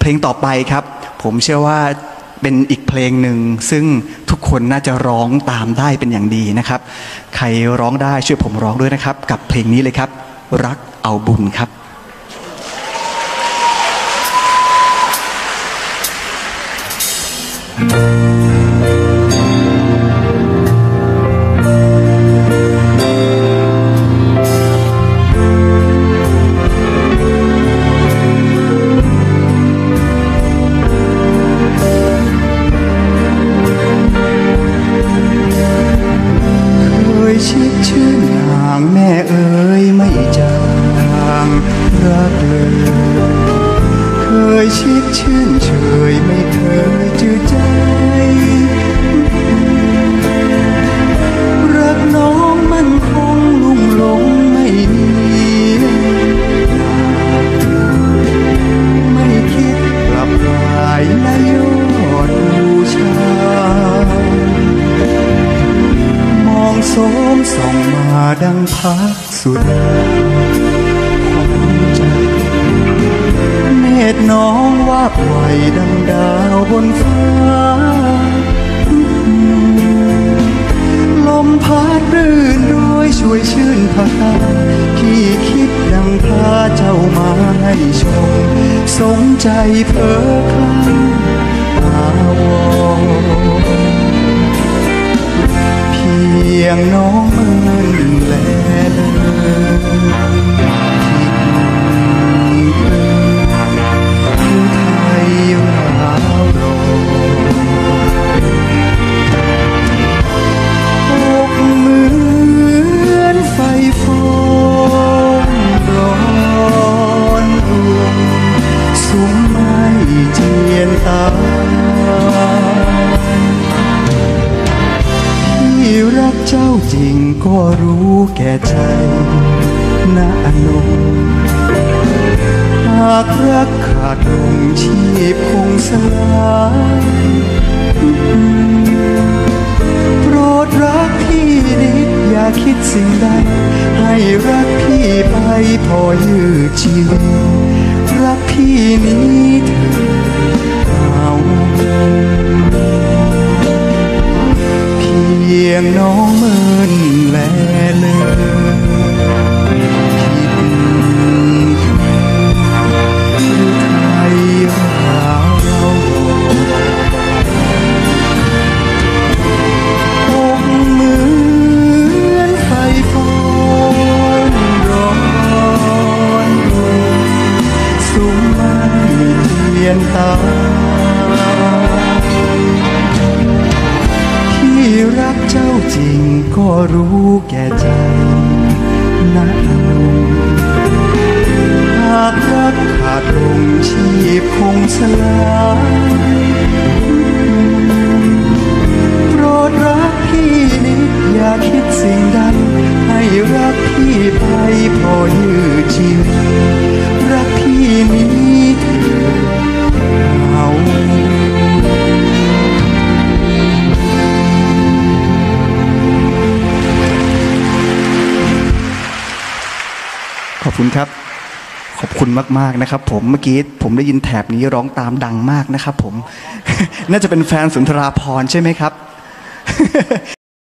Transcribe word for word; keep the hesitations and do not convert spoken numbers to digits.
เพลงต่อไปครับผมเชื่อว่าเป็นอีกเพลงหนึ่งซึ่งทุกคนน่าจะร้องตามได้เป็นอย่างดีนะครับใครร้องได้ช่วยผมร้องด้วยนะครับกับเพลงนี้เลยครับรักเอาบุญครับชิดชื่นนางแม่เอ๋ยไม่จางรักเลยเคยชิดชื่นเฉยไม่เคยจืดใจรักน้องมันคงลุ่มหลงไม่มีไม่คิดกลับกลายและยอดบูชามองโสมส่องมาดังพักสุดความใจเนตรน้องว่าปล่อยดังดาวบนฟ้าลมพัดรื่นโดยช่วยชื่นพาที่คิดดังพาเจ้ามาให้ชมสมใจเพ้อคลั่งอาวรเพียงน้องมันแลผู้ไทยราวรอกเหมือนไฟฟองร้อนรุ่งสุมไม่เจียนตาที่รักเจ้าจริงก็รู้แก่ใจนะอนงหากรักขาดลงชีพคงสลายโปรดรักพี่นิดอย่าคิดสิ่งใดให้รักพี่ไปพอยืดชีวิตรักพี่นี้เถิดเอาเพียงน้องเมินแลเลยคิดผู้ไทยเราอกเหมือนไฟฟอนร้อนสุมไม่เทียนตาที่รักเจ้าจริงก็รู้แก่ใจนะอนงหากรักขาดลงชีพคงสลายโปรดรักพี่นิดอย่าคิดสิ่งใดให้รักพี่ไปพอยืดชีวิตรักพี่นี้เถิดเอาขอบคุณครับขอบคุณมากๆนะครับผมเมื่อกี้ผมได้ยินแถบนี้ร้องตามดังมากนะครับผม น่าจะเป็นแฟนสุนทราภรณ์ใช่ไหมครับ